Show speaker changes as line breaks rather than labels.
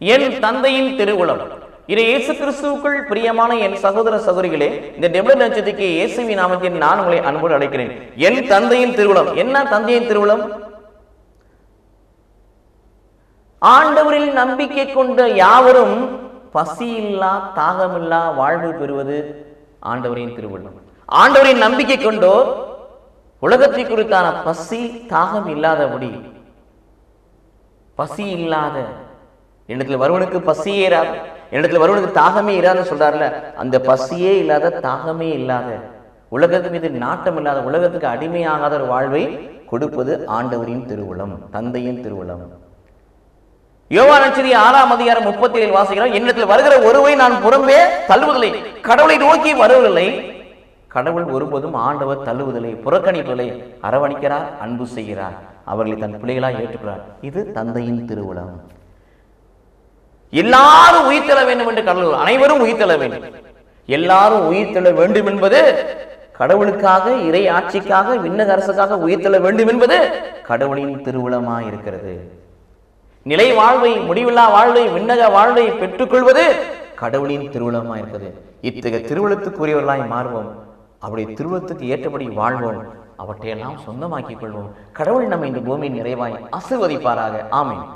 என் தந்தையின் திருவுளம். இது இயேசு கிறிஸ்துவுக்குள் பிரியமான என் சகோதர சகோதரிகளே, இந்த டெபிள் நட்சத்திரக்கு இயேசுவின் நாமத்தில் நான் உங்களை அன்போடு அழைக்கிறேன். என் தந்தையின் திருவுளம். என்ன தந்தையின் திருவுளம்? ஆண்டவரில் நம்பிக்கை கொண்ட யாவரும் பசியில்லா தாகமில்லா வாழ்வு பெறுவது ஆண்டவரின் திருவுளம். ஆண்டவரின் நம்பிக்கை கொண்டோர் உலகத்தை குறித்தான பசி தாகம் இல்லாதபடி, பசி இல்லாத இடத்துல வருவனுக்கு பசியே இராது, இடத்துல வருவனுக்கு தாகமே இராதுன்னு சொல்றாருல, அந்த பசியே இல்லாத தாகமே இல்லாத உலகத்து மீது நாட்டம் இல்லாத உலகத்துக்கு அடிமையாகாத ஒரு வாழ்வை கொடுப்பது ஆண்டவரின் திருவுளம், தந்தையின் திருவுளம். யோவான் நற்செய்தி 6ஆம் அதிகாரம் 37 வாசிக்கிறோம். என்னிடத்தில் வருகிற ஒருவை நான் புறம்பே தள்ளுவதில்லை. கடவுளை நோக்கி வருவதில்லை. கடவுள் ஒருபோதும் ஆண்டவர் தள்ளுவதில்லை, புறக்கணிப்பதில்லை, அரவணிக்கிறார், அன்பு செய்கிறார், அவர்களை தன் பிள்ளைகளாக ஏற்றுக்கிறார். இது தந்தையின் திருவுளம். எல்லாரும் உயிர் தெழ வேண்டும் என்று கடவுள், அனைவரும் உயிர் தெழ வேண்டும், எல்லாரும் உயிர் தெழ வேண்டும் என்பது கடவுளுக்காக, இறை ஆட்சிக்காக, விண்ணக அரசுக்காக உயிர் தெழ வேண்டும் என்பது கடவுளின் திருவுளமாய் இருக்கிறது. நிலை வாழ்வை, முடிவில்லா வாழ்வை, விண்ணக வாழ்வை பெற்றுக்கொள்வது கடவுளின் திருவுளமாய் இருக்கிறது. இத்தகைய திருவுளத்துக்குரியவர்களாய் மாறுவோம், அவருடைய திருவுளத்துக்கு ஏற்றபடி வாழ்வோம், அவற்றையெல்லாம் சொந்தமாக்கிக் கொள்வோம். கடவுள் நம்மை இந்த பூமியின் நிறைவாய் ஆசீர்வதிப்பாராக. ஆமென்.